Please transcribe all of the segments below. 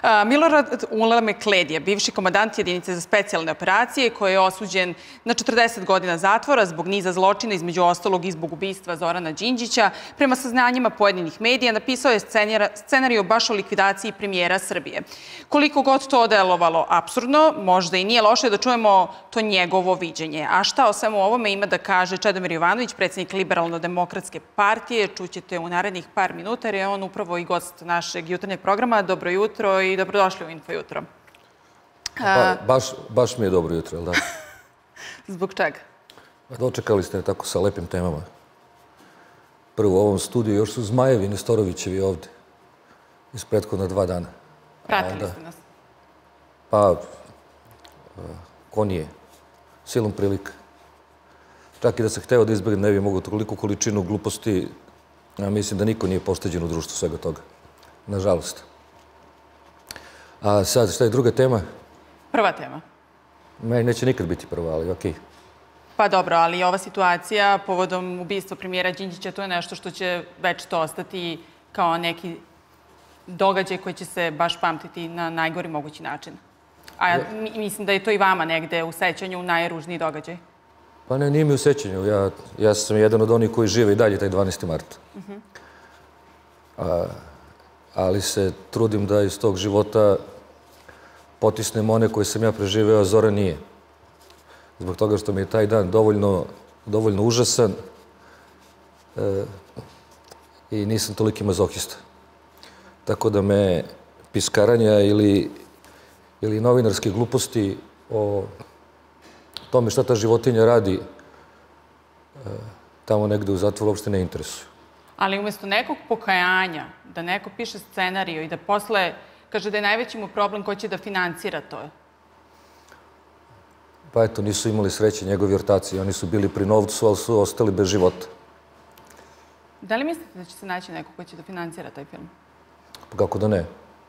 Milorad Ulemekled, bivši komandant jedinice za specijalne operacije, koji je osuđen na 40 godina zatvora zbog niza zločina, između ostalog i zbog ubistva Zorana Đinđića, prema saznanjima pojedinih medija, napisao je scenariju baš o likvidaciji premijera Srbije. Koliko god to delovalo apsurdno, možda i nije loše da čujemo to njegovo viđenje. A šta o svemu ovome ima da kaže Čedomir Jovanović, predsjednik Liberalno-demokratske partije, čućete u narednih par minuta, jer je on upravo i gost našeg jutarnjeg programa. Dobro jutro i dobrodošli u Info jutro. Baš mi je dobro jutro, jel da? Zbog čega? Dočekali ste tako sa lepim temama. Prvo u ovom studiju još su Zmajevi Nestorovićevi ovde. Iz prethodna 2 dana. Pratili ste nas. Pa, ko nije? Silom prilika. Čak i da sam hteo da izbegnem, ne bi mogu toliku količinu gluposti. Ja mislim da niko nije pošteđen u društvu svega toga. Nažalost. A sad, šta je druga tema? Prva tema. Meni neće nikad biti prva, ali okej. Pa dobro, ali ova situacija povodom ubistva premijera Đinđića, to je nešto što će večito ostati kao neki događaj koji će se baš pamtiti na najgori mogući način. A mislim da je to i vama negde u sećanju najružniji događaj. Pa ne, nije mi u sećanju. Ja sam jedan od onih koji žive i dalje taj 12. marta. Ali se trudim da iz tog života potisnem one koje sam ja preživeo, a Zoran nije. Zbog toga što mi je taj dan dovoljno užasan i nisam toliki mazohista. Tako da me piskaranja ili novinarske gluposti o tome šta ta životinja radi tamo negde u zatvoru uopšte ne interesuju. Ali umjesto nekog pokajanja, da neko piše scenariju i da posle kaže da je najveći mu problem ko će da finansira to. Pa eto, nisu imali sreće njegovi ortaci. Oni su bili pri novcu, ali su ostali bez života. Da li mislite da će se naći neko ko će da finansira taj film? Pa kako da ne?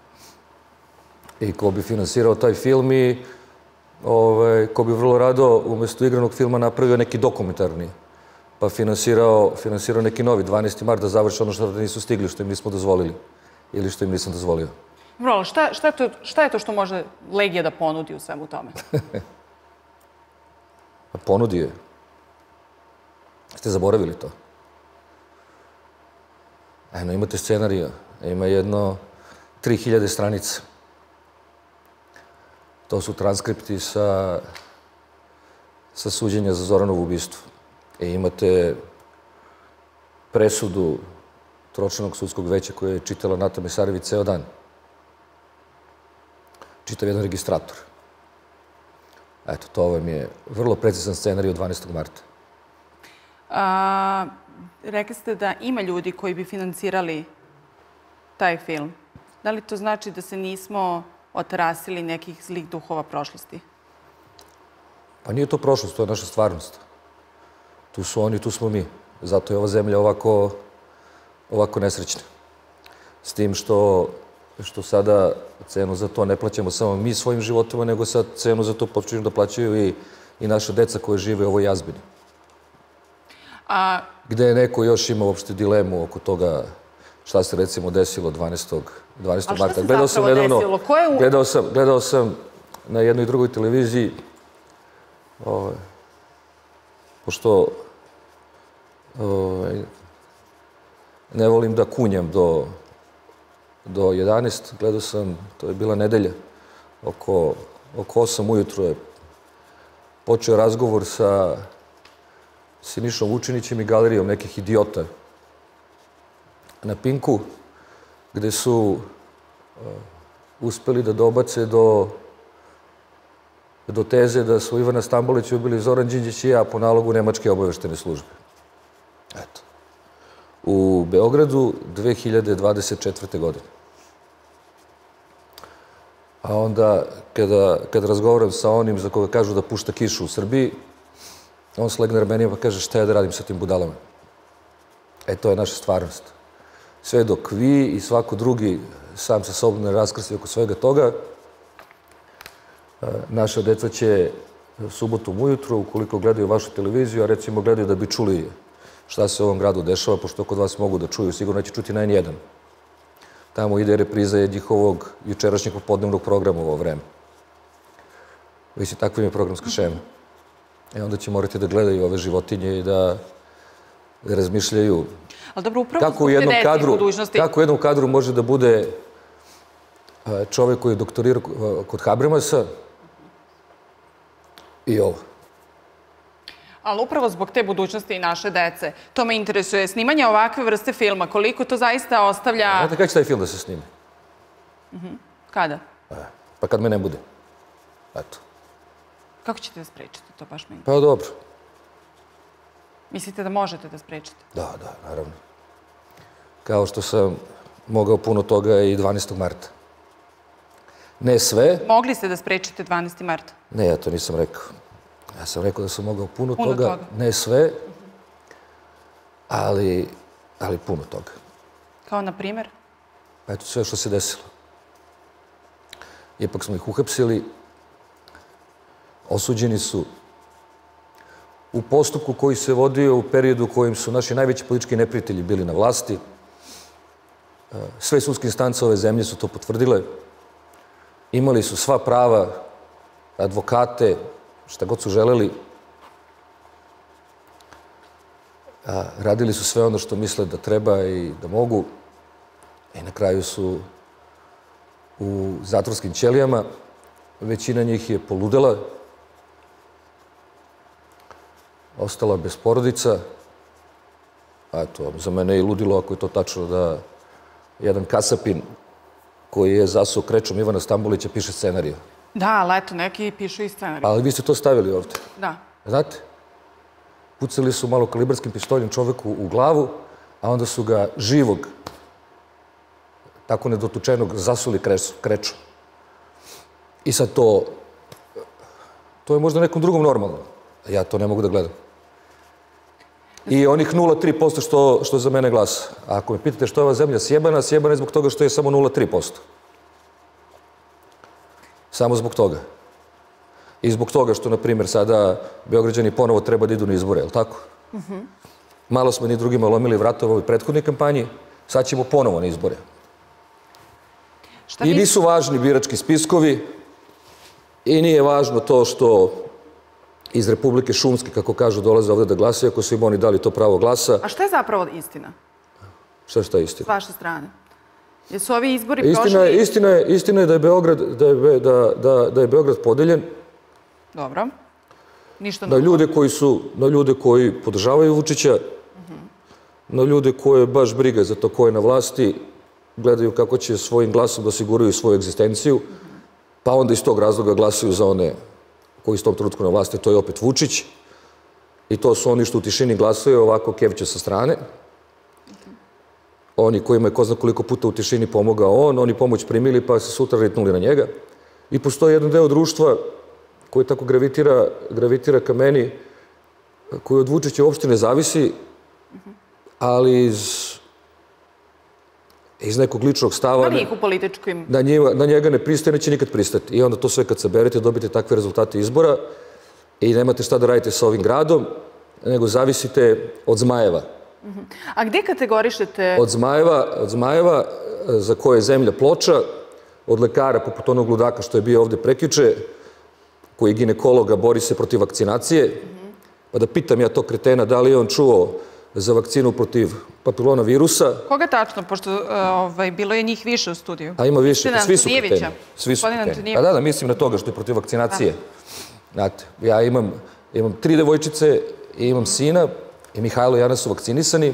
I ko bi finansirao taj film i ko bi vrlo rado umjesto igranog filma napravio neki dokumentarni. Pa finansirao neki novi 12. mart da završi ono što nisu stigli, što im nismo dozvolili. Ili što im nisam dozvolio. Vrlo, šta je to što može Legija da ponudi u svemu tome? Pa ponudi je. Ste zaboravili to? Eno, imate scenarija. Ima jedno 3000 stranica. To su transkripti sa suđenja za Zoranovo ubistvo. Imate presudu Tročanog sudskog veća koje je čitala Nata Mesarević ceo dan. Čitav jedan registrator. Eto, to vam je vrlo precizan scenarij od 12. marta. Rekli ste da ima ljudi koji bi finansirali taj film. Da li to znači da se nismo otarasili nekih zlih duhova prošlosti? Pa nije to prošlost, to je naša stvarnost. Tu su oni, tu smo mi. Zato je ova zemlja ovako nesrećna. S tim što sada cenu za to ne plaćamo samo mi svojim životima, nego sad cenu za to počinju da plaćaju i naša deca koje žive u ovoj jazbini. Gde je neko još ima uopšte dilemu oko toga šta se recimo desilo 12. marta. A šta se zapravo desilo? Gledao sam na jednoj i drugoj televiziji, pošto ne volim da kunjam do 11. Gledao sam, to je bila nedelja, oko 8 ujutro je počeo razgovor sa Sinišom Vučinićem i galerijom nekih idiota na Pinku, gde su uspeli da dobace do teze da su Ivana Stambolića ubili Zoran Đinđić i ja po nalogu Nemačke obaveštene službe. Eto. U Beogradu 2024. godine. A onda, kada razgovaram sa onim za koga kažu da pušta kišu u Srbiji, on slegne ramenima pa kaže šta ja da radim sa tim budalama. To je naša stvarnost. Sve dok vi i svako drugi sam sa sobom ne raskrsti oko svega toga, naša deca će subotom ujutru, ukoliko gledaju vašu televiziju, a recimo gledaju da bi čuli šta se u ovom gradu dešava, pošto kod vas mogu da čuju, sigurno će čuti na N1. tamo ide repriza njihovog jučerašnjeg popodnevnog programa u ovo vreme. Već i takva im je programska šema. Onda će morati da gledaju ove životinje i da razmišljaju kako u jednom kadru može da bude čovek koji je doktorirao kod Habrimasa i ovo. Ali upravo zbog te budućnosti i naše dece, to me interesuje. Snimanje ovakve vrste filma, koliko to zaista ostavlja... Znate kada će taj film da se snimi? Kada? Pa kad me ne bude. Eto. Kako ćete da sprečite to, baš me interesuje? Pa dobro. Mislite da možete da sprečite? Da, naravno. Kao što sam mogao puno toga i 12. marta. Ne sve. Mogli ste da sprečite 12. marta? Ne, ja to nisam rekao. Ja sam rekao da sam mogao puno toga. Ne sve, ali puno toga. Kao na primjer? Eto, sve što se desilo. Ipak smo ih uhapsili. Osuđeni su u postupku koji se vodio u periodu u kojem su naši najveći politički neprijatelji bili na vlasti. Sve sudske instance ove zemlje su to potvrdile. Imali su sva prava, advokate, šta god su želeli. Radili su sve ono što misle da treba i da mogu. I na kraju su u zatvorskim ćelijama. Većina njih je poludela. Ostala bez porodica. Eto, za mene je ludilo ako je to tačno da jedan kasapin koji je zasuo krečom Ivana Stambolića piše scenariju. Da, ali eto, neki pišu i scenariju. Ali vi ste to stavili ovde. Da. Znate? Pucali su malo kalibarskim pištoljem čoveku u glavu, a onda su ga živog, tako nedotučenog, zasuli krečom. I sad to je možda nekom drugom normalno. Ja to ne mogu da gledam. I onih 0,3% što za mene glasa. A ako me pitate što je ova zemlja sjebana, sjebana je zbog toga što je samo 0,3%. Samo zbog toga. I zbog toga što, na primjer, sada Beograđani ponovo treba da idu na izbore, je li tako? Malo smo ni drugima lomili vrata u ovoj prethodnoj kampanji, sad ćemo ponovo na izbore. I nisu važni birački spiskovi i nije važno to što iz Republike Šumske, kako kažu, dolaze ovde da glasaju, ako su im oni dali to pravo glasa. A šta je zapravo istina? Šta je istina? S vaše strane. Jesu ovi izbori prošli... Istina je da je Beograd podeljen. Dobro. Ništa novo. Na ljude koji podržavaju Vučića, na ljude koje baš briga za to ko je na vlasti, gledaju kako će svojim glasom da osiguraju svoju egzistenciju, pa onda iz tog razloga glasaju za one koji iz tom trenutku na vlasti, to je opet Vučić. I to su oni što u tišini glasaju, ovako kevće sa strane. Oni kojima je ko zna koliko puta u tišini pomogao on, oni pomoć primili pa se sutra ritnuli na njega. I postoji jedan deo društva koji tako gravitira ka meni, koji od Vučića uopšte ne zavisi, ali iz nekog ličnog stava na njega ne pristaje, neće nikad pristati. I onda to sve kad saberete, dobite takve rezultate izbora i nemate šta da radite sa ovim gradom, nego zavisite od zmajeva. A gde kategorišete? Od zmajeva za koje je zemlja ploča, od lekara poput onog ludaka što je bio ovde prekjuče, koji je ginekologa, bori se protiv vakcinacije, pa da pitam ja tog kretena da li je on čuo za vakcinu protiv papilona virusa. Koga tačno, pošto bilo je njih više u studiju? A ima više, svi su kreteni. A da, mislim na toga što je protiv vakcinacije. Znate, ja imam 3 devojčice i imam sina i Mihajlo i Ana su vakcinisani,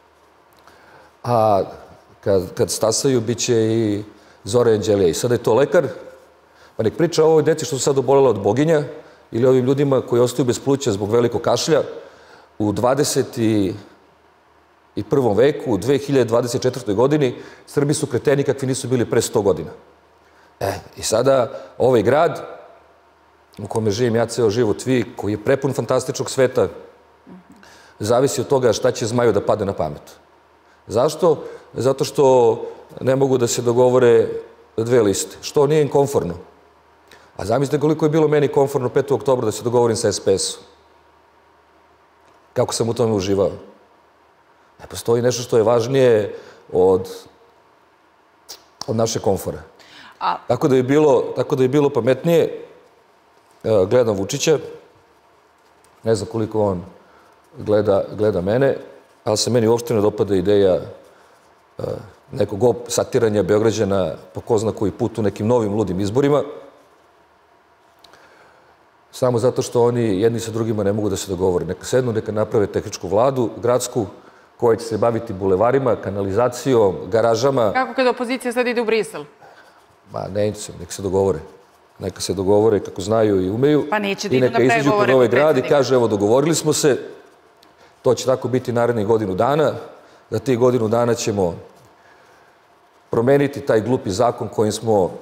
a kad stasaju bit će i Zora i Anđelija. I sada je to lekar, pa nek priča o ovoj deci što su sad obolela od boginja ili ovim ljudima koji ostaju bez pluća zbog velikog kašlja u 21. veku, u 2024. godini. Srbi su kreteni kakvi nisu bili pre 100 godina. I sada ovaj grad u kome živim ja ceo život, vi, koji je prepun fantastičnog sveta, zavisi od toga šta će zmaju da pade na pamet. Zašto? Zato što ne mogu da se dogovore 2 liste. Što nije im komforno. A zamislite koliko je bilo meni komforno 5. oktobra da se dogovorim sa SPS-om. Kako sam u tome uživao. Ne postoji nešto što je važnije od od naše komfora. Tako da je bilo pametnije, gledam Vučića, ne znam koliko on gleda mene, ali se meni uopšte ne dopada ideja nekog satiranja Beograđana po ko zna koji put u nekim novim ludim izborima, samo zato što oni jedni sa drugima ne mogu da se dogovore. Neka sednu, neka naprave tehničku vladu, gradsku, koja će se baviti bulevarima, kanalizacijom, garažama. Kako kada opozicija sad ide u Brisel? Ma neće, neka se dogovore. Neka se dogovore kako znaju i umeju. Pa neće da i idu na neka izađu pred ovaj grad i predsjednika. kaže, evo, dogovorili smo se, to će tako biti narednih godinu dana, da tih godinu dana ćemo promeniti taj glupi zakon kojim smo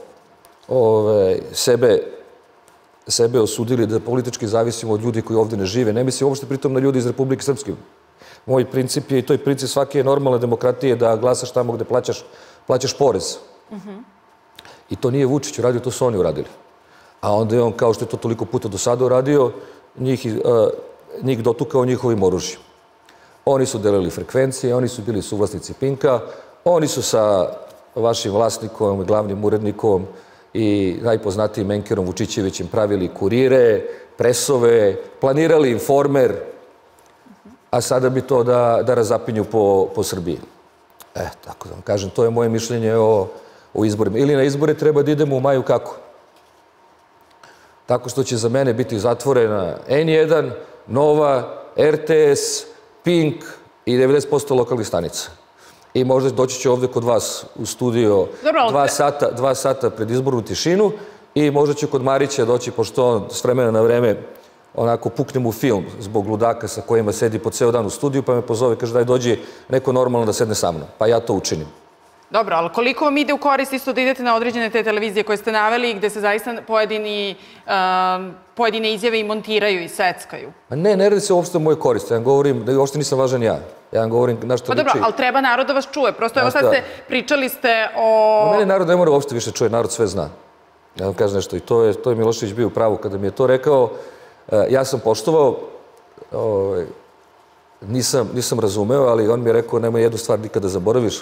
sebe osudili da politički zavisimo od ljudi koji ovde ne žive. Ne mislim uopšte pritom na ljudi iz Republike Srpske. Moj princip je, i to je princip svake normalne demokratije, da glasaš tamo gde plaćaš porez. I to nije Vučić uradio, to su oni uradili. A onda je on, kao što je to toliko puta do sada uradio, njih dotukao njihovim oružjem. Oni su delili frekvencije, oni su bili suvlasnici Pinka, oni su sa vašim vlasnikom, glavnim urednikom i najpoznatijim menkerom Vučićevićem pravili kurire, presove, planirali Informer, a sada bi to da razapinju po Srbiji. Tako da vam kažem, to je moje mišljenje o izborima. Ili na izbore treba da idemo u maju kako? Tako što će za mene biti zatvorena N1, Nova, RTS, Pink i 90% lokalnih stanica. I možda doći ću ovde kod vas u studio 2 sata pred izbornu tišinu i možda ću kod Marića doći, pošto on s vremena na vreme onako pukne mu film zbog ludaka sa kojima sedi po ceo dan u studiju, pa me pozove, kaže daj dođi neko normalno da sedne sa mnom. Pa ja to učinim. Dobro, ali koliko vam ide u korist isto da idete na određene te televizije koje ste naveli, gde se zaista pojedine izjave i montiraju i seckaju? Ne radi se uopšte o mojoj koristi. Ja vam govorim, uopšte nisam važan ja. Ja vam govorim na što liči. Pa dobro, ali treba narod da vas čuje. Prosto evo sad pričali ste o... Mene narod ne mora uopšte više čuje, narod sve zna. Ja vam kažem nešto, i to je Milošević bio u pravu kada mi je to rekao. Ja sam poštovao, nisam razumeo, ali on mi je rekao nemoj jednu stvar nikada zaboraviš.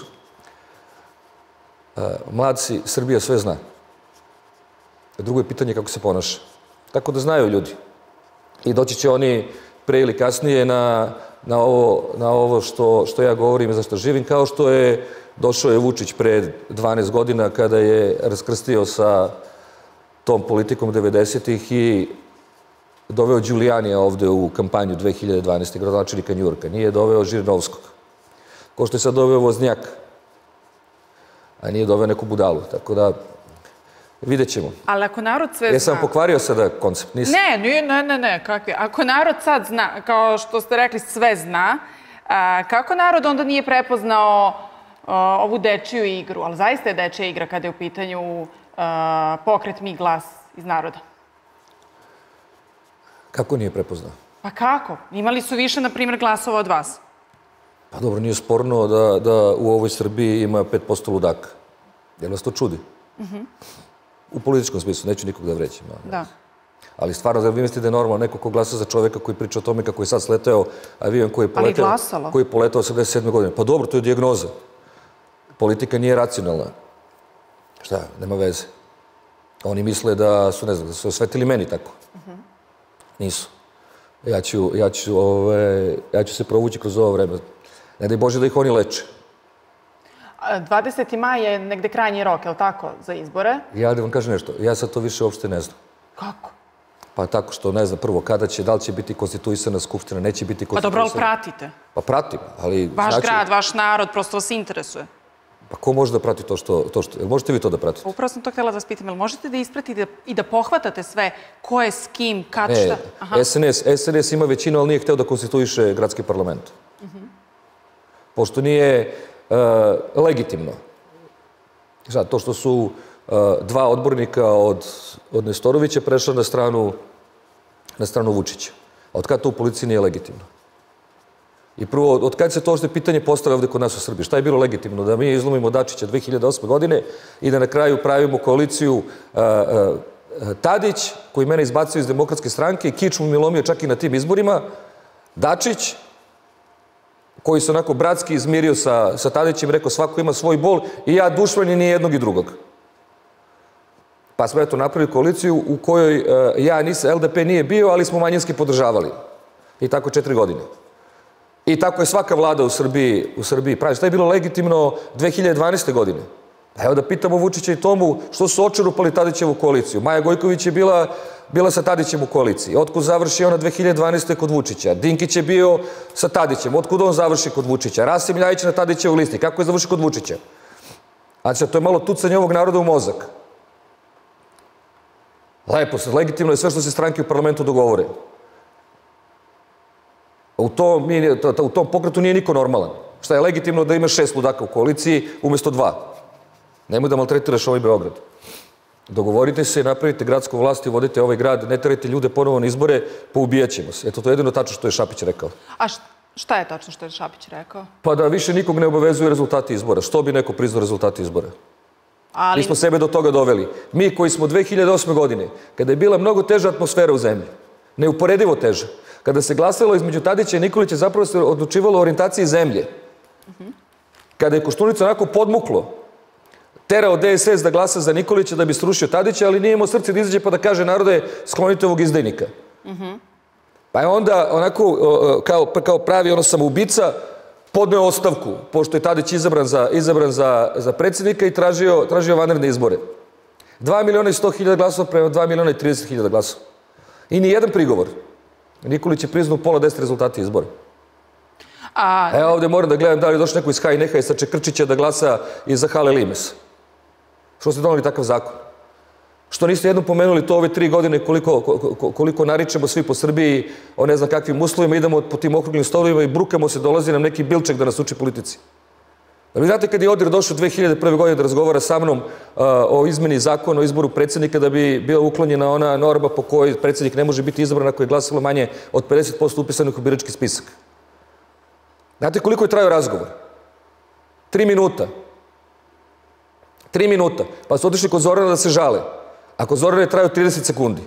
Mlad si, Srbija sve zna. Drugo je pitanje kako se ponaša. Tako da znaju ljudi. I doći će oni pre ili kasnije na ovo što ja govorim i za što živim, kao što je došao je Vučić pre 12 godina kada je raskrstio sa tom politikom 90-ih i doveo Đulijanija ovde u kampanju 2012. gradonačelnika Njujorka. Nije doveo Žirinovskog. Ko što je sad doveo Voznjaka. A nije doveo neku budalu. Tako da, vidjet ćemo. Ali ako narod sve zna... Jesam pokvario sada koncept? Nisam. Ne, kakvi. Ako narod sad zna, kao što ste rekli, sve zna, kako narod onda nije prepoznao ovu dečiju igru? Ali zaista je dečija igra kada je u pitanju pokret Mi glas iz naroda. Kako nije prepoznao? Pa kako? Imali su više, na primjer, glasova od vas. Pa dobro, nije sporno da u ovoj Srbiji ima 5% ludaka. Jel vas to čudi? U političkom smislu, neću nikog da vrećem. Da. Ali stvarno, da vi mislite da je normalno neko ko glasa za čoveka koji priča o tome kako je sad sleteo avion koji je poletao 87. godine. Pa dobro, to je dijagnoza. Politika nije racionalna. Šta, nema veze. Oni misle da su, ne znam, da su osvetili meni tako. Nisu. Ja ću se provući kroz ovo vreme. Ne daj Bože da ih oni leče. 20. maj je negde krajnji rok, je li tako, za izbore? Ja da vam kažem nešto, ja sad to više uopšte ne znam. Kako? Pa tako što ne znam prvo kada će, da li će biti konstituisana skupština, neće biti konstituisana. Pa dobro, ali pratite. Pa pratim, ali... Vaš grad, vaš narod, prosto vas interesuje. Pa ko može da prati to što... Jel možete vi to da pratite? Upravo sam to htjela da vas pitam, jel možete da ispratite i da pohvatate sve ko je s kim, kad, šta? SNS ima većinu, ali nije hteo da konstituiše gradski parlament. Pošto nije legitimno. To što su 2 odbornika od Nestorovića prešla na stranu Vučića. A od kada to u policiji nije legitimno? I prvo, od kada se to ošte pitanje postavlja ovde kod nas u Srbiji? Šta je bilo legitimno? Da mi izlomimo Dačića 2008. godine i da na kraju pravimo koaliciju Tadić, koji mene izbacio iz Demokratske stranke i kič mu mi lomio čak i na tim izborima, Dačić koji se onako bratski izmirio sa Tadićem, rekao svako ima svoj bol i ja dušman i ni jednog i drugog. Pa smo eto napravili koaliciju u kojoj LDP nije bio, ali smo manjinski podržavali. I tako 4 godine. I tako je svaka vlada u Srbiji pravi. Šta je bilo legitimno 2012. godine? Evo da pitamo Vučića i Tomu što su očerupali Tadićevu koaliciju. Maja Gojković je bila sa Tadićem u koaliciji. Otkud završi ona 2012. kod Vučića? Dinkić je bio sa Tadićem. Otkud on završi kod Vučića? Rasim Ljajić na Tadićevoj listi. Kako je završio kod Vučića? Znači, to je malo tucanje ovog naroda u mozak. Lepo, legitimno je sve što se stranke u parlamentu dogovore. U tom pokretu nije niko normalan. Šta je legitimno da imaš 6 ludaka u koaliciji umjesto 2? Nemoj da maltretiraš ovaj Beograd. Dogovorite se, napravite gradsku vlast i vodite ovaj grad, ne terajte ljude ponovo na izbore, poubijat ćemo se. Eto, to je jedino tačno što je Šapić rekao. A šta je tačno što je Šapić rekao? Pa da više nikog ne obavezuju rezultati izbora. Što bi neko priznao rezultati izbora? Mi smo sebe do toga doveli. Mi koji smo 2008. godine, kada je bila mnogo teža atmosfera u zemlji, neuporedivo teža, kada se glasalo između Tadića i Nikolića, zapravo se odlučivalo o orijentaciji zemlje. Kada je Koštunica onako podmuklo, terao DSS da glasa za Nikolića da bi srušio Tadića, ali nije imao srce da izađe pa da kaže narode sklonite ovog izdajnika. Pa je onda onako kao pravi samoubica podneo ostavku, pošto je Tadić izabran za predsjednika i tražio vanredne izbore. 2.100.000 glasova prema 2.030.000 glasova. I ni jedan prigovor. Nikolić je priznao pola 10 rezultati izbora. Evo ovdje moram da gledam da li je došao neko iz HNS-a i sa Čekrčića da glasa i za Hale Limes. Što ste donali takav zakon? Što niste jednom pomenuli to ove 3 godine koliko naričemo svi po Srbiji o ne znam kakvim uslovima, idemo po tim okruglim stolovima i brukamo se, dolazi nam neki Bilček da nas uči politici. Da vi znate kad je Odir došao 2001. godine da razgovara sa mnom o izmeni zakona o izboru predsjednika da bi bila uklonjena ona norma po kojoj predsjednik ne može biti izabran ako je glasalo manje od 50% upisanih u birački spisak. Znate koliko je trajao razgovor? 3 minuta. 3 minuta. Pa su otišli kod Zorana da se žale. A kod Zorana je trajao 30 sekundi.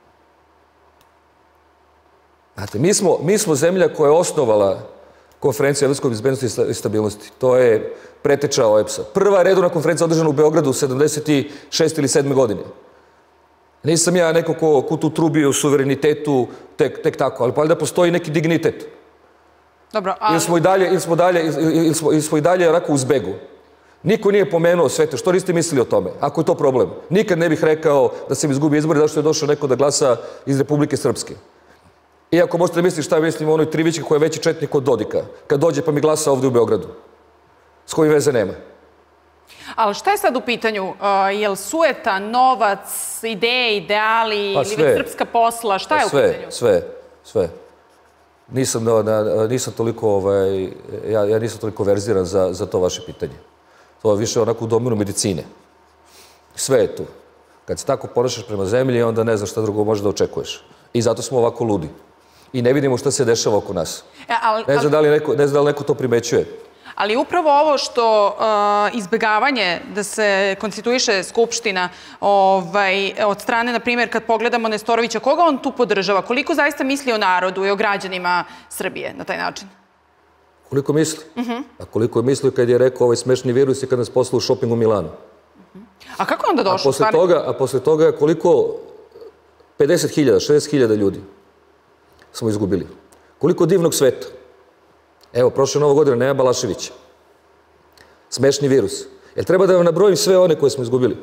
Znate, mi smo zemlja koja je osnovala konferenciju Evropskoj bezbednosti i stabilnosti. To je preteča OEBS-a. Prva redovna konferencija održana u Beogradu u 76. ili 7. godine. Nisam ja neko ko tu trubi o suverenitetu tek tako, ali pa da postoji neki dignitet. Dobro, ali... Ili smo i dalje onako u zbegu. Niko nije pomenuo sve to. Što niste mislili o tome? Ako je to problem. Nikad ne bih rekao da se mi izgubi izbori zato što je došao neko da glasa iz Republike Srpske. Iako možete da misliti šta mislim o onoj Trivićki koja je veći četnik od Dodika. Kad dođe pa mi glasa ovdje u Beogradu. S kojim veze nema. Ali šta je sad u pitanju? Je li sueta, novac, ideje, ideali ili već srpska posla? Šta je u pitanju? Sve. Nisam toliko verziran za to vaše pitanje. To je više onako u domenu medicine. Sve je tu. Kad se tako ponašaš prema zemlji, onda ne znaš šta drugo može da očekuješ. I zato smo ovako ludi. I ne vidimo šta se dešava oko nas. Ne znam da li neko to primećuje. Ali upravo ovo što izbjegavanje da se konstituiše Skupština od strane, na primjer, kad pogledamo Nestorovića, koga on tu podržava? Koliko zaista misli o narodu i o građanima Srbije na taj način? Koliko misli? A koliko je mislio kad je rekao ovaj smešni virus i kad nas poslao u šoping u Milanu? A kako je onda došlo? A posle toga koliko 50.000, 60.000 ljudi smo izgubili. Koliko divnog sveta. Evo, prošle Novo godine nema Balaševića. Smešni virus. Jel treba da vam nabrojim sve one koje smo izgubili?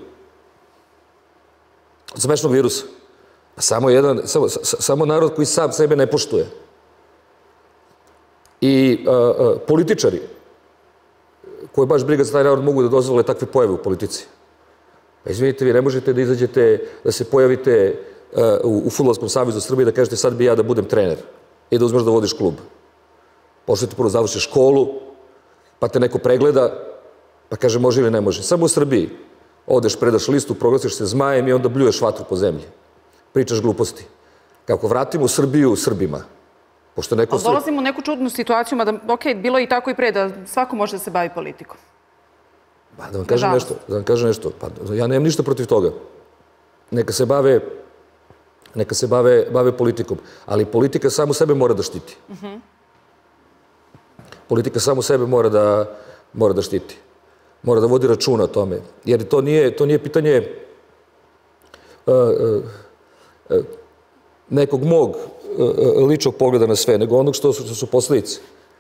Od smešnog virusa. Samo narod koji sam sebe ne poštuje. I političari koji baš briga za taj narod mogu da dozvole takve pojave u politici. Pa izvinite, vi ne možete da izađete, da se pojavite u Fudbalskom savezu Srbije da kažete sad bi ja da budem trener i da uzmeš da vodiš klub. Pošto prvo završiš školu, pa te neko pregleda, pa kaže može ili ne može. Samo u Srbiji odeš, predaš listu, proglasiš se zmajem i onda bljuješ vatru po zemlji. Pričaš gluposti. Kako vratimo Srbiju Srbima. Ali dolazimo u neku čudnu situaciju, mada, bilo je i tako i pre, da svako može da se bavi politikom. Da vam kažem nešto. Ja nemam ništa protiv toga. Neka se bave politikom. Ali politika samo sebe mora da štiti. Politika samo sebe mora da štiti. Mora da vodi računa o tome. Jer to nije pitanje nekog mog ličnog pogleda na sve, nego onog što su posledice.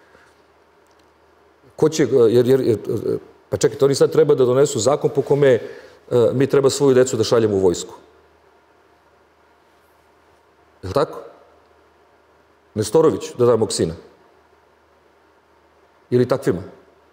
Pa čekajte, oni sad treba da donesu zakon po kome mi treba svoju decu da šaljemo u vojsku. Je li tako? Nestorović da da mog sina. Ili takvima.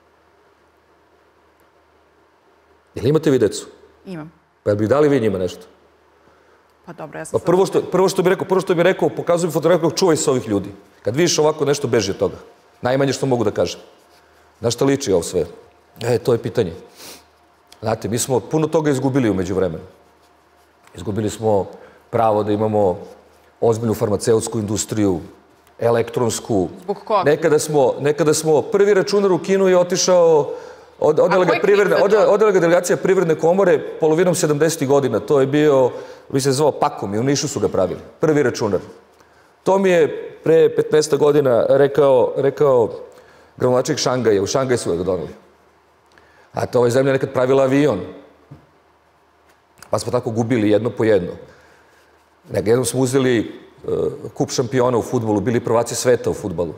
Jel imate vi decu? Imam. Pa jel bi dali vi njima nešto? Pa dobro, ja sam... Prvo što bih rekao, pokazujem fotografiju, čuvaj se ovih ljudi. Kad vidiš ovako nešto, beži od toga. Najmanje što mogu da kažem. Na šta liči ovo sve? To je pitanje. Znate, mi smo puno toga izgubili umeđu vremenu. Izgubili smo pravo da imamo ozbiljnu farmaceutsku industriju, elektronsku. Zbog koga? Nekada smo prvi računar u Kinu je otišao, odela ga delegacija Privredne komore polovinom 70. godina. To je bio, bi se zvao Pakom i u Nišu su ga pravili. Prvi računar. To mi je pre 15 godina rekao gradonačelnik Šangaja. U Šangaj su ga doneli. A to ova zemlja nekad pravila avion. Pa smo tako gubili jedno po jedno. Jednom smo uzeli kup šampiona u fudbalu, bili prvaci sveta u fudbalu.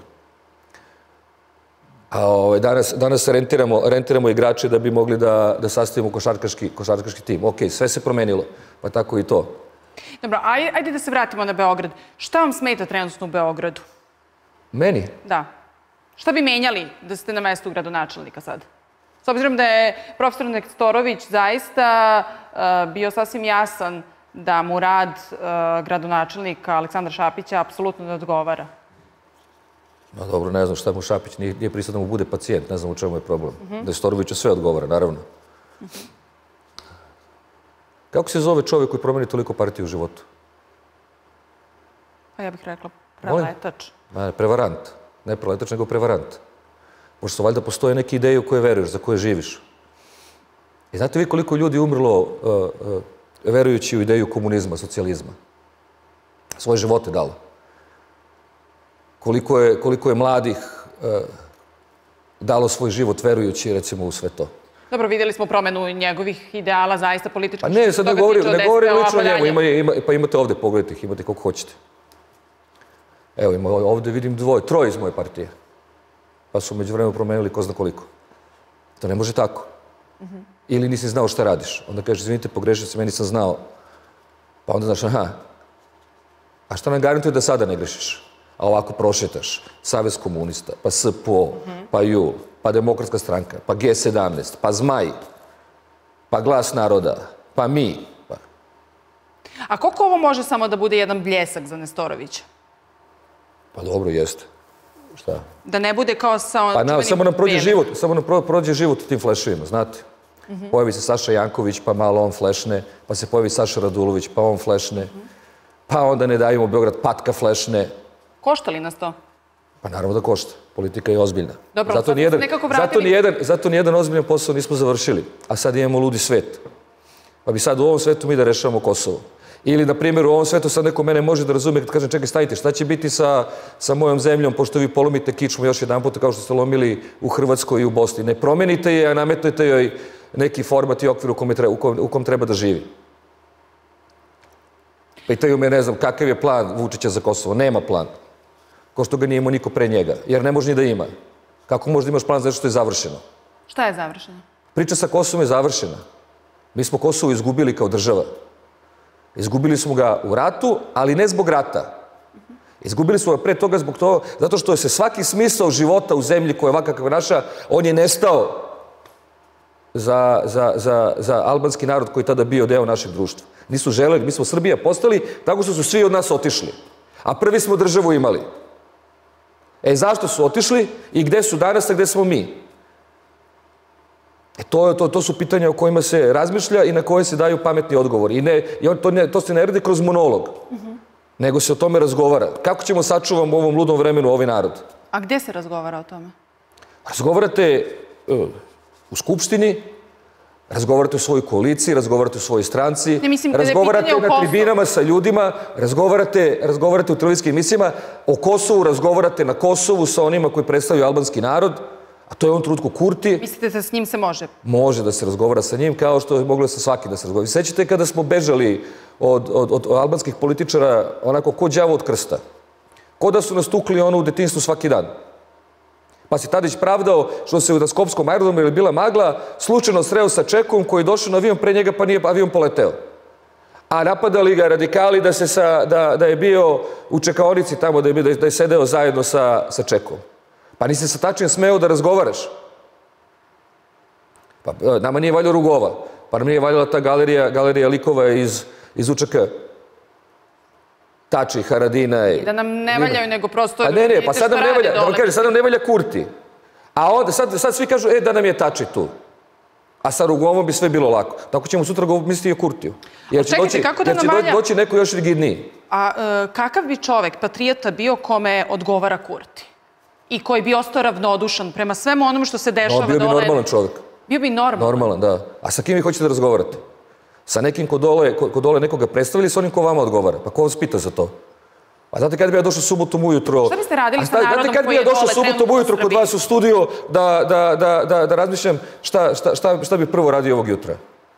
A danas rentiramo igrače da bi mogli da sastavimo košarkaški tim. Ok, sve se promenilo, pa tako i to. Dobro, ajde da se vratimo na Beograd. Šta vam smeta trenutno u Beogradu? Meni? Da. Šta bi menjali da ste na mestu gradonačelnika sad? S obzirom da je profesor Nestorović zaista bio sasvim jasan da mu rad gradonačelnika Aleksandra Šapića apsolutno ne odgovara. No dobro, ne znam šta mu Šapić, nije pristao da mu bude pacijent, ne znam u čemu je problem. Nestoroviću sve odgovara, naravno. Kako se zove čovjek koji promeni toliko partije u životu? Pa ja bih rekla preletač. Prevarant. Ne preletač, nego prevarant. Možda valjda postoje neke ideje u koje veruješ, za koje živiš. I znate vi koliko ljudi umrlo verujući u ideju komunizma, socijalizma? Svoje živote dalo. Koliko je mladih dalo svoj život verujući, recimo, u sve to. Dobro, vidjeli smo promenu njegovih ideala, zaista političkih. Pa ne, sad ne govorim lično o njemu. Pa imate ovde, pogledajte ih, imate koliko hoćete. Evo, ovde vidim troje iz moje partije. Pa su među vremenu promenili ko zna koliko. To ne može tako. Ili nisi znao šta radiš. Onda kažeš, izvinite, pogrešio se, meni sam znao. Pa onda znaš, aha. A šta nam garantuje da sada ne grešiš? A ovako prošetaš. Savez komunista, pa SPO, pa JUL, pa Demokratska stranka, pa G17, pa Zmaj, pa Glas naroda, pa mi. A koliko ovo može samo da bude jedan bljesak za Nestorovića? Pa dobro, jeste. Šta? Da ne bude kao sa... Pa samo nam prođe život u tim fleševima, znate. Pojavi se Saša Janković, pa malo on flešne, pa se pojavi Saša Radulović, pa on flešne, pa onda ne dajemo Beograd, Patka flešne. Košta li nas to? Pa naravno da košta. Politika je ozbiljna. Dobro, sad se nekako vratili... Zato nijedan ozbiljan posao nismo završili, a sad imamo ludi svet. Pa bi sad u ovom svetu mi da rešavamo Kosovo. Ili, na primjer, u ovom svetu sad neko mene može da razume kad kažem, čekaj, stanite, šta će biti sa mojom zemljom, pošto vi polomite kičmu još jedan puta kao što ste lomili u Hrvatskoj i u Bosni. Ne promenite je, a nametnete joj neki format i okvir u kom treba da živi. Pitaju me, ne znam, kakav je plan Vučića za Kosovo. Nema plan. Ko što ga nije imao niko pre njega. Jer ne može ni da ima. Kako možda imaš plan zato što je završeno? Šta je završeno? Priča sa Kosovom je završena. Mi smo Kosovo izgubili kao država. Izgubili smo ga u ratu, ali ne zbog rata. Izgubili smo ga pre toga zbog toga, zato što je se svaki smisao života u zemlji koja je ovakva kakva naša, on je nestao za albanski narod koji je tada bio deo našeg društva. Nisu želeli, mi smo Srbija postali, tako što su svi od nas otišli. A prvi smo državu imali. Zašto su otišli i gde su danas, a gde smo mi? To su pitanja o kojima se razmišlja i na koje se daju pametni odgovori. I to se ne radi kroz monolog, nego se o tome razgovara. Kako ćemo sačuvati u ovom ludom vremenu ovaj narod? A gde se razgovara o tome? Razgovarate u Skupštini, Razgovarate u svojoj koaliciji, razgovarate u svojoj stranci, Ne, mislim, kada je razgovarate pitanje o na Kosovu. tribinama sa ljudima, razgovarate u televizijskim emisijama, o Kosovu razgovarate na Kosovu sa onima koji predstavljaju albanski narod, a to je u ovom trenutku Kurti. Mislite da s njim se može? Može da se razgovara sa njim, kao što je moglo sa svakim da se razgovara. Sećate kada smo bežali od albanskih političara onako ko đavo od krsta? Ko da su nas tukli ono u detinjstvu svaki dan. Pa se Tadić pravdao što se na Skopskom aerodromu ili bila magla slučajno sreo sa Čekom koji je došao na avion pre njega pa nije avion poleteo. A napadali ga radikali da je bio u čekaonici tamo, da je sedeo zajedno sa Čekom. Pa nisi sa Tačijem smeo da razgovaraš. Pa nama nije valjao Rugova, pa nam nije valjala ta galerija likova iz UČK. Tači, Haradina i... Da nam ne valjaju, nego prosto... Pa ne, pa sad nam ne valja, da vam kažem, sad nam ne valja Kurti. A onda, sad svi kažu, da nam je Tači tu. A sa Rugovom bi sve bilo lako. Tako ćemo sutra misliti i o Kurtiju. Jer će doći neko još rigidniji. A kakav bi čovek, patriota, bio kome odgovara Kurti? I koji bi ostao ravnodušan prema svemu onom što se dešava dole? Bio bi normalan čovek. Bio bi normalan? Normalan, da. A sa kim vi hoćete da razgovarate? Sa nekim ko dole nekoga predstavlja ili sa onim ko vama odgovara? Pa ko vas pita za to? Pa znate kada bi ja došao subotom ujutro... Šta biste radili sa narodom koji je dole? Znate kada bi ja došao subotom ujutro kod vas u studio da razmišljam šta bi prvo radio ovog jutra?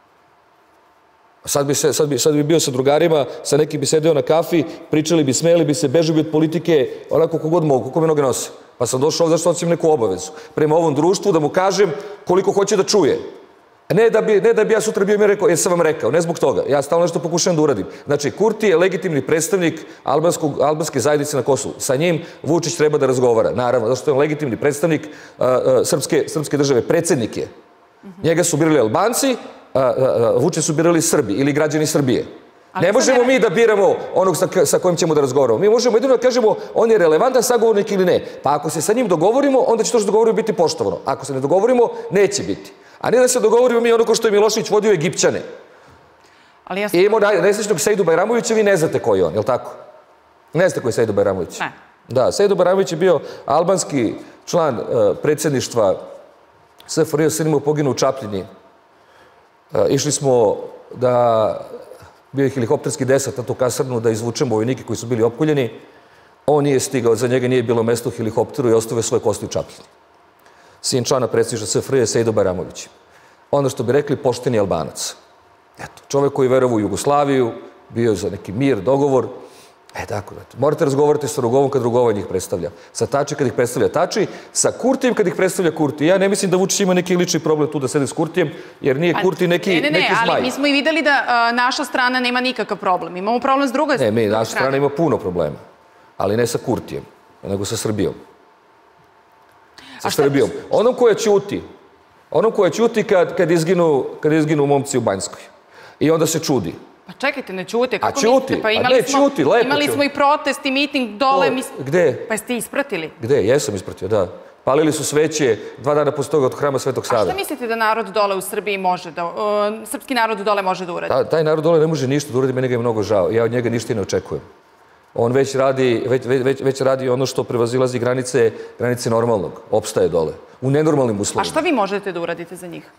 Sad bi bio sa drugarima, sa nekim bi sedeo na kafi, pričali bi, smeli bi se, bežali bi od politike, onako kogod mogu, kako me noge nosi. Pa sam došao ovdje zašto nosim neku obavezu. Prema ovom društvu da mu kažem koliko hoće da čuje. Ne da bi ja sutra bio mi rekao, jer sam vam rekao, ne zbog toga. Ja stalno nešto pokušavam da uradim. Znači, Kurti je legitimni predstavnik albanske zajednice na Kosovu. Sa njim Vučić treba da razgovara. Naravno, zato što je on legitimni predstavnik srpske države. Predsjednik je. Njega su birali Albanci, Vučić su birali Srbi ili građani Srbije. Ne možemo mi da biramo onog sa kojim ćemo da razgovaramo. Mi možemo jedino da kažemo on je relevantan sagovornik ili ne. Pa ako se sa njim dogovorimo, onda će to što dogovorimo biti poštovano. Ako se ne dogovorimo, neće biti. A ne da se dogovorimo mi ono ko što je Milošević vodio Egipćane. I imamo nesrećnog Sejdu Bajramovića, vi ne znate ko je on, je li tako? Ne znate ko je Sejdu Bajramović? Ne. Da, Sejdu Bajramović je bio albanski član predsjedništva SFRJ, sinima poginu u Čapljini. Išli smo da bio je helikopterski desant na tu kasarnu da izvučemo vojnike koji su bili opkoljeni. On nije stigao, za njega nije bilo mesto u helikopteru i ostavio svoje kosti u Čapljini. Sin člana predsjedništva SFRJ, Sejdo Bajramović. Ono što bi rekli, pošteni Albanac. Eto, čovjek koji veruje u Jugoslaviju, bio je za neki mir, dogovor. Tako, morate razgovarati sa Rugovom kad Rugova njih predstavlja. Sa Tači kad ih predstavlja Tači, sa Kurtijem kad ih predstavlja Kurti. Ja ne mislim da Vučić ima neki lični problem tu da sedi s Kurtijem, jer nije Kurti neki zmaj. Ne, ali mi smo i videli da naša strana nema nikakav problem. Imamo problem s druge strane. Ne, naša strana ima puno problema. Ali ne sa Kurtijem, nego sa Srbijom. Sa Srbijom. Onom koja ćuti kad izginu momci u Banjskoj. I onda se čudi. Pa čekajte, ne čute. A čuti, a ne čuti, lepo čuti. Imali smo i protest i miting dole. Gde? Pa jeste ispratili? Gde? Jesam ispratio, da. Palili su sveće 2 dana posle toga od hrama Svetog Save. A šta mislite da narod dole u Srbiji može da, srpski narod dole može da uradi? Taj narod dole ne može ništa da uradi, meni ga je mnogo žao. Ja od njega ništa i ne očekujem. On već radi ono što prevazilazi granice normalnog. Opstaje dole. U nenormalnim uslovima. A šta vi možete da uradite za njih?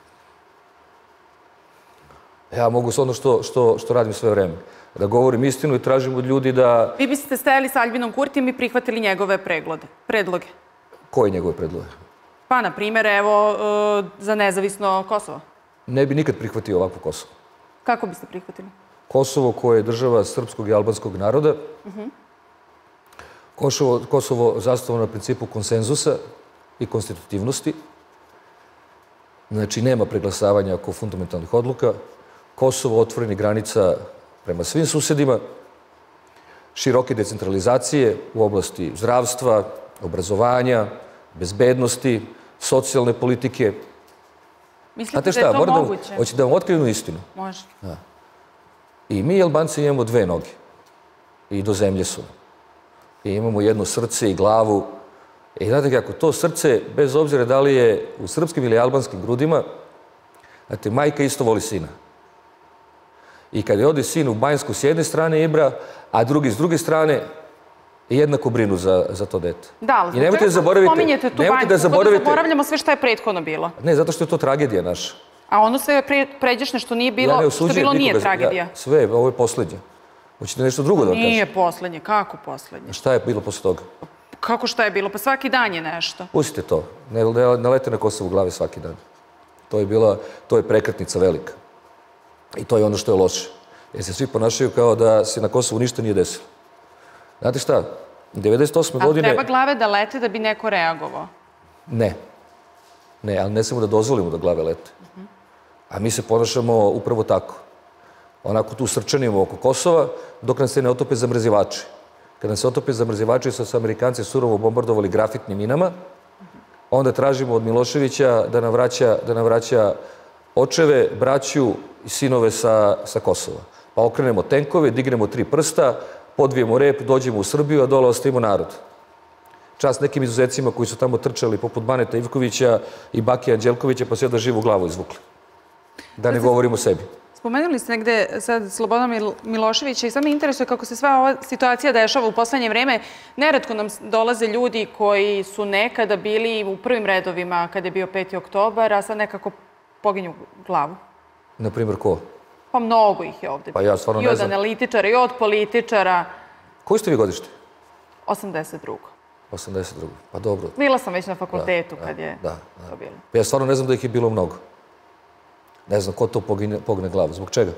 Ja mogu s ono što radim sve vreme. Da govorim istinu i tražim od ljudi da... Vi biste stajali sa Aljbinom Kurtijem i prihvatili njegove predloge. Koje njegove predloge? Pa, na primjer, evo, za nezavisno Kosovo. Ne bi nikad prihvatio ovakvo Kosovo. Kako biste prihvatili? Kosovo koje je država srpskog i albanskog naroda. Kosovo zasnovano na principu konsenzusa i konstitutivnosti. Znači, nema preglasavanja oko fundamentalnih odluka. Kosovo otvorenih granica prema svim susedima. Široke decentralizacije u oblasti zdravstva, obrazovanja, bezbednosti, socijalne politike. Mislite da je to moguće? Hoćete da vam otkrivnu istinu? Može. I mi, Albanci, imamo 2 noge. I do zemlje su. I imamo jedno srce i glavu. I znate kako, to srce, bez obzira da li je u srpskim ili albanskim grudima, znate, majka isto voli sina. I kad je ode sin u Banjsku s jedne strane Ibra, a drugi s druge strane, jednako brinu za to dete. Da, ali zbog čega spominjete tu Banjsku? Zaboravljamo sve šta je prethodno bilo. Ne, zato što je to tragedija naša. A ono sve pređašnje što nije bilo, što bilo nije tragedija. Sve, ovo je poslednje. Hoćete nešto drugo da kažem? Nije poslednje, kako poslednje? Šta je bilo posle toga? Kako šta je bilo? Pa svaki dan je nešto. Pustite to. Ne lete na Kosovu glave svaki dan. To je prekretnica velika. I to je ono što je loše. Jer se svi ponašaju kao da se na Kosovu ništa nije desilo. Znate šta? 98. godine... A treba glave da lete da bi neko reagovao? Ne. Ne, ali ne samo da dozvolimo da glave lete. A mi se ponašamo upravo tako. Onako tu srčanimo oko Kosova, dok nam se ne otope zamrzivači. Kad nam se otope zamrzivači, su Amerikanci surovo bombardovali grafitnim minama, onda tražimo od Miloševića da nam vraća očeve, braću i sinove sa Kosova. Pa okrenemo tenkove, dignemo 3 prsta, podvijemo rep, dođemo u Srbiju, a dole ostavimo narod. Čast nekim izuzecima koji su tamo trčali, poput Baneta Ivkovića i Bakija Anđelkovića, pa su jednu živu glavu izvukli. Da ne govorimo o sebi. Spomenuli ste negde sad Slobodana Miloševića i sad me interesuje kako se sva ova situacija dešava u poslednje vreme. Neretko nam dolaze ljudi koji su nekada bili u prvim redovima kada je bio 5. oktobar, a sad nekako poginju glavu. Naprimjer, ko? Pa mnogo ih je ovde. Pa ja stvarno ne znam. I od analitičara, i od političara. Koji ste vi godište? 82. 82. Pa dobro. Bila sam već na fakultetu kad je to bilo. Pa ja stvarno ne znam da ih je bilo mnogo. Ne znam ko to pogne glavu. Zbog čega?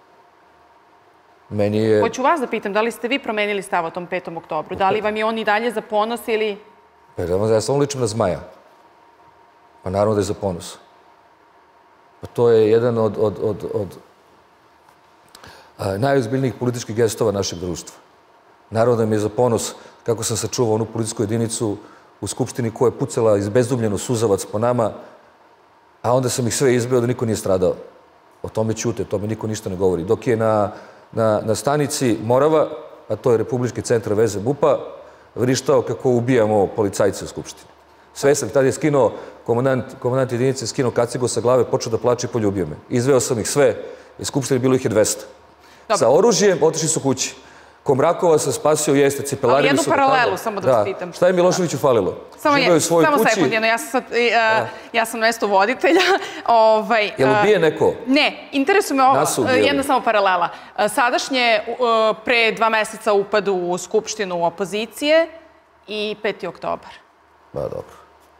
Meni je... Hoću vas da pitam, da li ste vi promenili stav o tom 5. oktobru? Da li vam je on i dalje za ponos ili... Pa ja samo ličim na Zmaja. Pa naravno da je za ponos. Pa to je jedan od najozbiljnijih političkih gestova našeg društva. Naravno da mi je za ponos kako sam sačuvao onu policijsku jedinicu u Skupštini koja je pucala izbezumljeno suzavac po nama, a onda sam ih sve izbeo da niko nije stradao. O tome ćute, o tome niko ništa ne govori. Dok je na stanici Morava, a to je Republički centar veze MUP-a, vrištao kako ubijamo policajce u Skupštini. Sve sam, tada je skinuo, komandant jedinice skinuo kacigu sa glave, počeo da plače i poljubio me. Izveo sam ih sve, iz Skupštine bilo ih je 200. Sa oružjem otišli su kući. Komrakova se spasio, jeste, cipelarili su... Ali jednu paralelu, samo da vas pitam. Šta je Miloševiću falilo? Samo sekund, ja sam mesto voditelja. Je li ubije neko? Ne, interesuje me jedna samo paralela. Sadašnje, pre 2 meseca upadu u Skupštinu opozicije i 5. oktobar. Ba, dobro.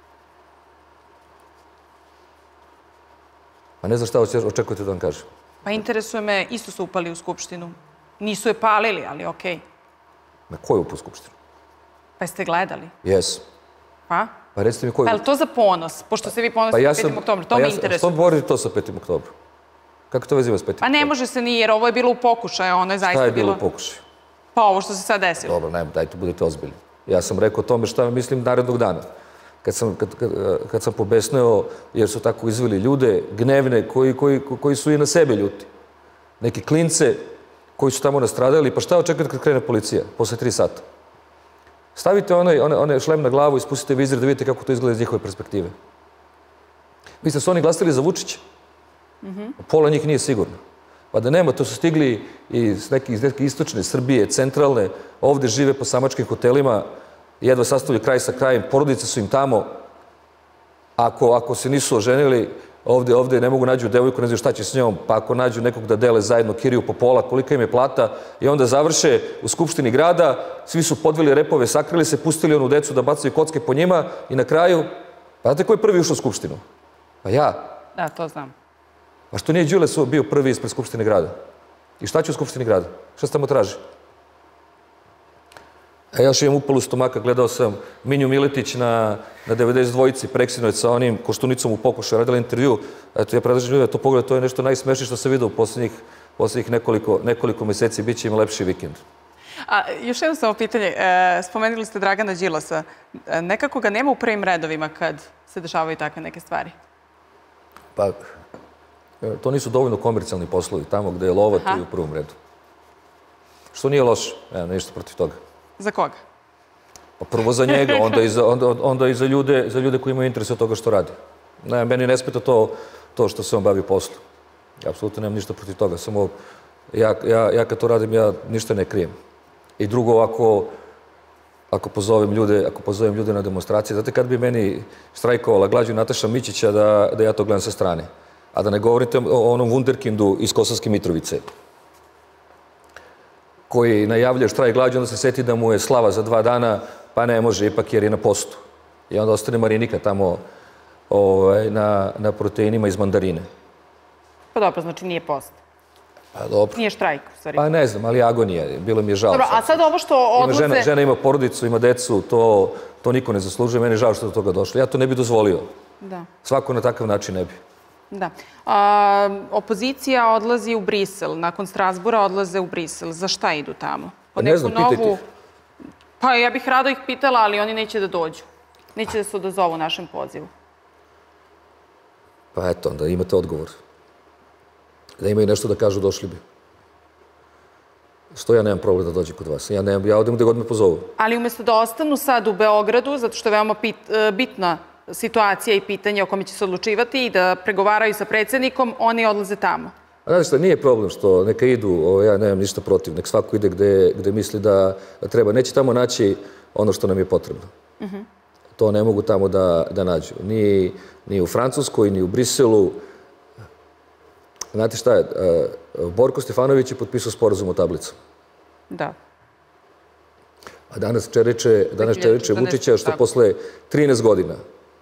A ne znam šta očekujete da vam kažem. Pa interesuje me, isto su upali u Skupštinu. Nisu je palili, ali okej. Na koju upao u Skupštinu? Pa jeste gledali? Jes. Pa? Pa recite mi koju... Pa je li to za ponos? Pošto se vi ponosite 5. oktobru, to me interesuje. Što borite to sa 5. oktobru? Kako to vezima s 5. oktobru? Pa ne može se ni, jer ovo je bilo u pokušaju, ono je zaista bilo... Šta je bilo u pokušaju? Pa ovo što se sad desilo. Dobro, dajte, budete ozbiljni. Ja sam rekao o tome šta mislim narednog dana. Kad sam pobesneo, jer su tako izveli ljude, gnevne, koji su i na sebe ljuti. Neki klince koji su tamo nastradali, pa šta očekujete kad krene policija posle 3 sata? Stavite onaj šlem na glavu i spustite vizir da vidite kako to izgleda iz njihove perspektive. Mislite da su oni glasili za Vučića? Pola njih nije sigurno. Pa da nema, to su stigli iz neke istočne Srbije, centralne, ovde žive po samačkim hotelima, jedva sastavljaju kraj sa krajem, porodice su im tamo. Ako se nisu oženili, ovde ne mogu nađu devojku, ne znaju šta će s njom, pa ako nađu nekog da dele zajedno kiriju po pola, kolika im je plata, i onda završe u Skupštini grada, svi su podvili repove, sakrili se, pustili onu decu da bacaju kocke po njima i na kraju, pa znate ko je prvi ušao u Skupštinu? Pa ja. Da, to znam. A što nije Đule bio prvi ispred Skupštine grada? I šta će u Skupštini grada? Šta se tamo traži? A još imam upalu stomaka, gledao sam Minju Miletić na 92-ici, Preksinoć sa onim Koštunicom u pokušaju, radila intervju. Eto, ja predlažem ljudi da to pogledaju, to je nešto najsmešnije što se vidio u poslednjih nekoliko meseci, bit će im lepši vikend. A još jedno samo pitanje, spomenuli ste Dragana Đilasa, nekako ga nema u prvim redovima kad se dešavaju takve neke stvari? Pa, to nisu dovoljno komercijalni poslovi, tamo gde je lova, tu je u prvom redu. Što nije loše, nešto protiv toga. Za koga? Pa prvo za njega, onda i za ljude koji imaju interes od toga što radi. Meni ne smeta to što se on bavi poslom. Ja apsolutno nemam ništa protiv toga, samo ja kad to radim, ja ništa ne krijem. I drugo, ako pozovem ljude na demonstracije, znate kad bi meni štrajkovala glađu Nataša Mićića da ja to gledam sa strane. A da ne govorite o onom wunderkindu iz Kosovske Mitrovice, koji najavlja štrajk glađu, onda se seti da mu je slava za 2 dana, pa ne može ipak jer je na postu. I onda ostane Marinika tamo na proteinima iz mandarine. Pa dobro, znači nije post. Pa dobro. Nije štrajk, u stvari. Pa ne znam, ali agonija. Bilo mi je žao. Dobro, a sad ovo što odlaze... Žena ima porodicu, ima decu, to niko ne zaslužuje. Meni je žao što je do toga došlo. Ja to ne bi dozvolio. Da. Svako na takav način ne bi. Da. Opozicija odlazi u Brisel. Nakon Strasbura odlaze u Brisel. Za šta idu tamo? Ne znam, pitajte ih. Pa ja bih rado ih pitala, ali oni neće da dođu. Neće da se odazovu našem pozivu. Pa eto, onda imate odgovor. Da imaju nešto da kažu, došli bi. Što ja nemam problem da dođem kod vas. Ja odem gde god me pozovu. Ali umjesto da ostanu sad u Beogradu, zato što je veoma bitna situacija i pitanje o kome će se odlučivati i da pregovaraju sa predsjednikom, oni odlaze tamo. Znate što, nije problem što neka idu, ja nemam ništa protiv, nek svako ide gde misli da treba. Neće tamo naći ono što nam je potrebno. To ne mogu tamo da nađu. Ni u Francuskoj, ni u Briselu. Znate šta je, Borko Stefanović je potpisao sporazum o tablicama. Da. A danas čeriče Vučića što posle 13 godina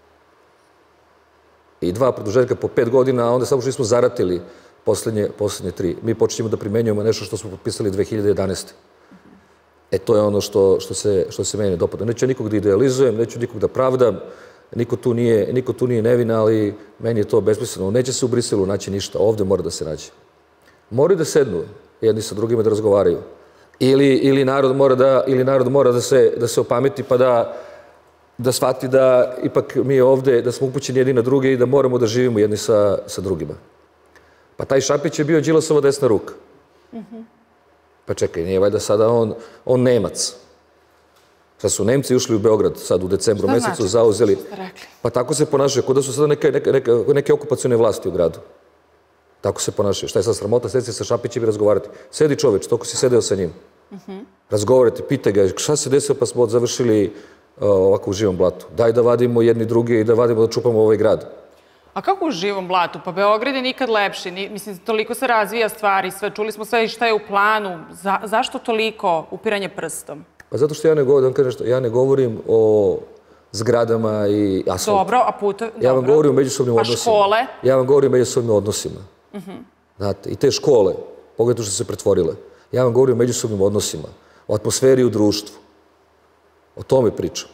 i 2 produžetka po 5 godina, a onda samo što smo zaratili poslednje 3. Mi počinjemo da primenjujemo nešto što smo potpisali 2011. To je ono što se meni dopada. Neću nikog da idealizujem, neću nikog da pravdam, niko tu nije nevin, ali meni je to besmisleno. Neće se u Briselu naći ništa, ovde mora da se nađe. Moraju da sednu jedni sa drugima da razgovaraju. Ili narod mora da se opameti pa da shvati da ipak mi ovde, da smo upućeni jedni na druge i da moramo da živimo jedni sa drugima. Pa taj Šapić je bio Đilasova desna ruka. Pa čekaj, nije valjda sada on Nemac. Sad su Nemci ušli u Beograd sad u decembru mesecu, zauzeli. Pa tako se ponašaju, kod da su sada neke okupacione vlasti u gradu. Tako se ponašaju. Šta je sad sramota, sedi se sa Šapićem i razgovarati. Sedi čoveč, toliko si sedeo sa njim. Razgovarati, pitaj ga, šta se desilo pa smo završili ovako u živom blatu. Daj da vadimo jedni druge i da vadimo da čupamo ovaj grad. A kako u živom blatu? Pa Beograd je nikad lepši. Mislim, toliko se razvija stvari, sve. Čuli smo sve šta je u planu. Zašto toliko upiranje prstom? Pa zato što ja ne govorim o zgradama i asfaltu. Dobro, a puta... Ja vam govorim o međusobnim odnosima. Pa škole? Ja vam govorim o međusobnim odnosima. Znate, i te škole, pogledajte što se pretvorile. Ja vam govorim o međusobnim odnosima, o atmosferi u društvu. O tome pričam.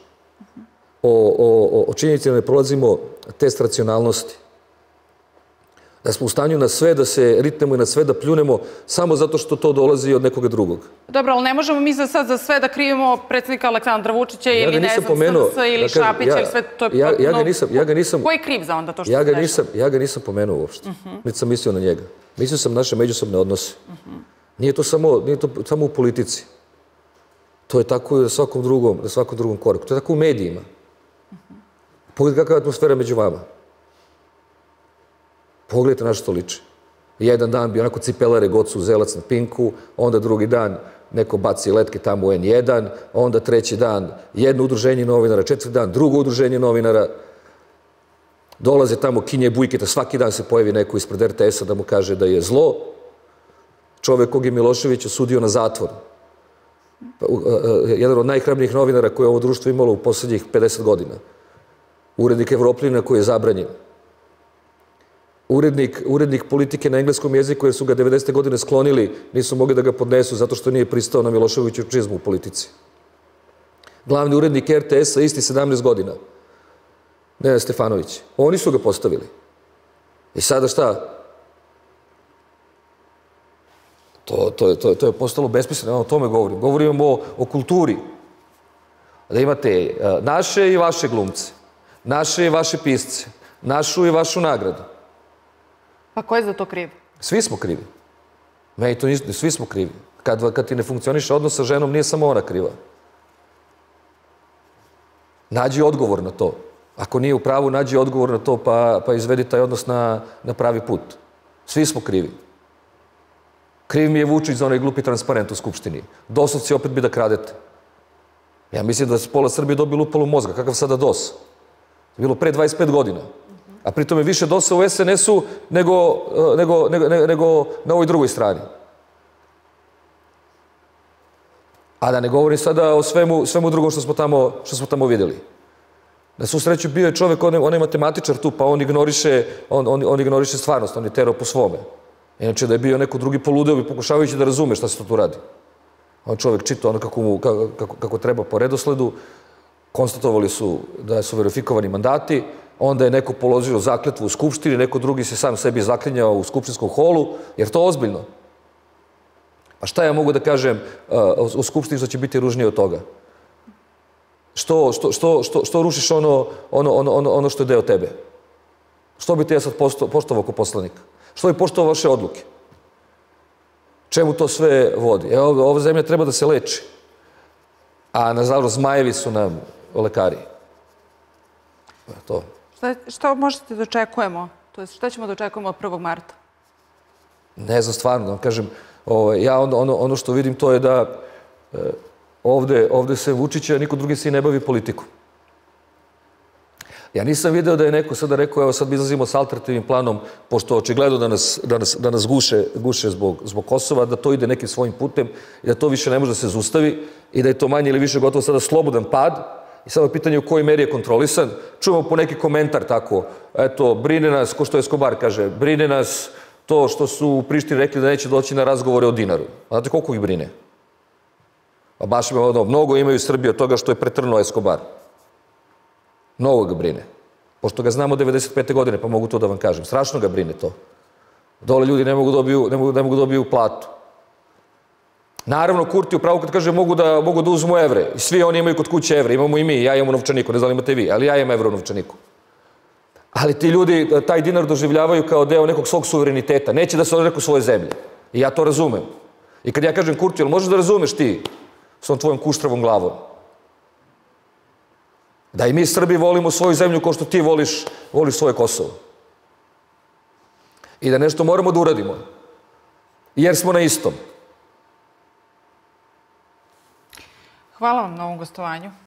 O činjenici da ne prolazimo test racionalnosti. Da smo u stanju na sve da se ritnemo i na sve da pljunemo samo zato što to dolazi od nekoga drugog. Dobro, ali ne možemo mi sad za sve da krivimo predsjednika Aleksandra Vučića ili ne znam SNS ili Šapića ili sve to je potpuno... Ko je kriv za onda to što se dešava? Ja ga nisam pomenuo uopšte. Niti sam mislio na njega. Mislio sam naše međusobne odnose. Nije to samo u politici. To je tako i na svakom drugom koraku. To je tako u medijima. Pogledajte kakva je atmosfera među vama. Pogledajte na što liči. Jedan dan bi onako cipelare gocu zelac na Pinku, onda drugi dan neko baci letke tamo u N1, onda treći dan jedno udruženje novinara, četvrti dan drugo udruženje novinara. Dolaze tamo Kinje Bujketa, svaki dan se pojavi neko ispred RTS-a da mu kaže da je zlo. Čovek kog je Milošević osudio na zatvor. Jedan od najhrabrijih novinara koje je ovo društvo imalo u poslednjih 50 godina. Urednik Evropljina koji je zabranjen. Urednik politike na engleskom jeziku jer su ga 90. godine sklonili, nisu mogli da ga podnesu zato što nije pristao na Miloševiću čizmu u politici. Glavni urednik RTS-a isti 17 godina. Nenad Stefanović. Oni su ga postavili. I sada šta? To je postalo besmisleno, o tome govorim. Govorimo o kulturi. Da imate naše i vaše glumce, naše i vaše pisce, našu i vašu nagradu. Pa ko je za to kriv? Svi smo krivi. Svi smo krivi. Kad ti ne funkcioniše odnos sa ženom, nije samo ona kriva. Nađi odgovor na to. Ako nije u pravu, nađi odgovor na to pa izvedi taj odnos na pravi put. Svi smo krivi. Kriv mi je Vučić za onaj glupi transparent u Skupštini. Dosovci opet bi da kradete. Ja mislim da se pola Srbije dobilo upalu mozga. Kakav sada DOS? Bilo pre 25 godina. A pritom je više dosa u SNS-u nego na ovoj drugoj strani. A da ne govorim sada o svemu drugom što smo tamo vidjeli. Na svu sreću bio je čovek, on je matematičar tu, pa on ignoriše stvarnost, on je terao po svome. Inače da je bio neko drugi poludeo bi pokušavajući da razume šta se tu radi. On čovek čita ono kako treba po redosledu, konstatovali su da su verifikovani mandati, onda je neko položio zakletvu u Skupštini, neko drugi se sam sebi zaklinjao u skupštinskom holu, jer to ozbiljno. A šta ja mogu da kažem u Skupštini što će biti ružnije od toga? Što rušiš ono što je deo tebe? Što bi ti ja sad poštovao kao poslanik? Što bi poštovao vaše odluke? Čemu to sve vodi? Evo, ova zemlja treba da se leči. A nažalost, zmajevi su nam lekari. To. Što možete da očekujemo? To je, šta ćemo da očekujemo od 1. marta? Ne znam, stvarno, da vam kažem, ja ono što vidim to je da ovde se Vučića, niko drugi se i ne bavi politikom. Ja nisam video da je neko sada rekao, evo sad mi izlazimo s alternativnim planom, pošto očigledno da nas guše zbog Kosova, da to ide nekim svojim putem i da to više ne može da se zaustavi i da je to manje ili više gotovo sada slobodan pad. I samo pitanje u kojoj meri je kontrolisan. Čujemo po neki komentar tako, eto, brine nas, ko što Escobar kaže, brine nas to što su u Prištini rekli da neće doći na razgovore o dinaru. A znate koliko ih brine? Pa baš mnogo imaju Srbije od toga što je pretrnuo Escobar. Mnogo ga brine. Pošto ga znamo 95. godine, pa mogu to da vam kažem. Strašno ga brine to. Dole ljudi ne mogu dobiju platu. Naravno, Kurti upravo kad kaže mogu da uzmu evre. I svi oni imaju kod kuće evre. Imamo i mi. Ja imam u novčaniku. Ne znam imate vi, ali ja imam evre u novčaniku. Ali ti ljudi taj dinar doživljavaju kao deo nekog svog suvereniteta. Neće da se odreku svoje zemlje. I ja to razumem. I kad ja kažem Kurti, ali možeš da razumeš ti s ovom tvojom kuštravom glavom? Da i mi Srbi volimo svoju zemlju kao što ti voliš svoje Kosovo. I da nešto moramo da uradimo. Jer smo na istom. Hvala vam na ovom gostovanju.